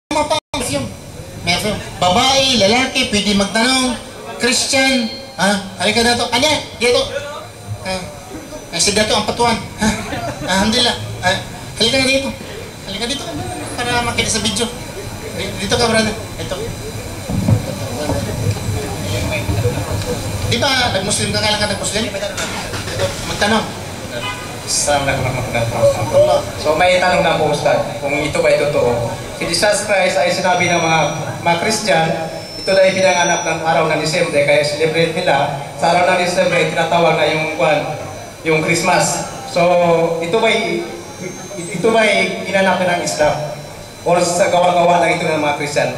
Mapang-film. May film. Babae, lalaki, pwede magtanong. Christian. Halika na to. Anya, dito. Si Dato ang patuan. Alhamdulillah. Halika na dito. Halika dito. Para makita sa video. Dito ka, brother. Ito. Di ba, nag-Muslim ka? Kailan ka nag-Muslim? Magtanong. Assalamualaikum warahmatullahi wabarakatuh. So may tanong na po, Ustad, kung ito ba totoo. Si Jesus Christ ay sinabi ng mga Christian, ito na ipinanganak ng araw ng Disyembre, kaya celebrate nila. Sa araw ng Disyembre, tinatawag na yung Christmas. So ito ba ginanap na ng Islam? O sa gawa-gawa lang ito ng mga Christian?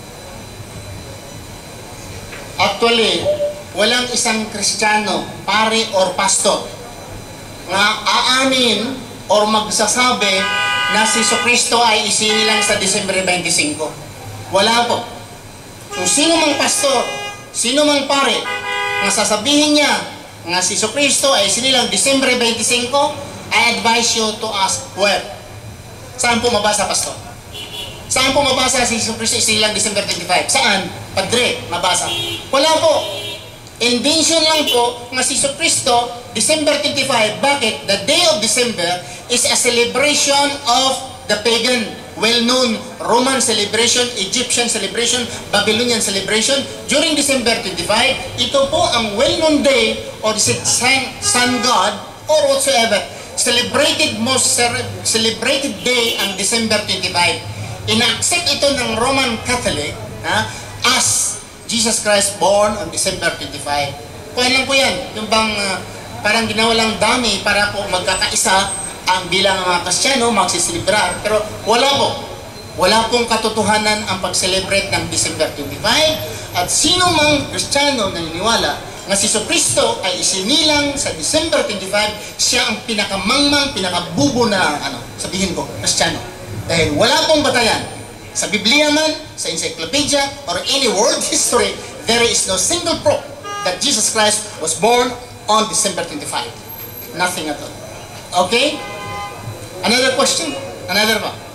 Actually, walang isang Kristiyano, pare or pastor, na aanin or magsasabi na si Jesucristo ay isinilang sa Disyembre 25. Wala po. Kung sino mang pastor, sino mang pare, na sasabihin niya na si Jesucristo ay isinilang Disyembre 25, I advise you to ask where. Saan po mabasa, pastor? Saan po mabasa si Jesucristo isinilang December 25? Saan? Padre, mabasa. Wala po. Invention lang po na si Jesucristo December 25. Bakit? The day of December is a celebration of the pagan, well-known Roman celebration, Egyptian celebration, Babylonian celebration. During December 25, ito po ang well-known day of the sun god or whatsoever. Most celebrated day ang December 25. Ina-accept ito ng Roman Catholic as Jesus Christ born on December 25. Kuha lang po yan. Yung bang parang ginawa lang dami para po magkakaisa ang bilang mga Kristiyano magsiselebrar. Pero wala po. Wala pong katotohanan ang pag-celebrate ng December 25. At sino mang Kristiyano naniniwala na si Jesucristo ay isinilang sa December 25, siya ang pinakamangmang, pinakabubo na sabihin ko, Kristiyano. Dahil wala pong batayan sa Biblia man, sa encyclopedia, or any world history, there is no single proof that Jesus Christ was born on December 25. Nothing at all. Okay? Another question? Another one?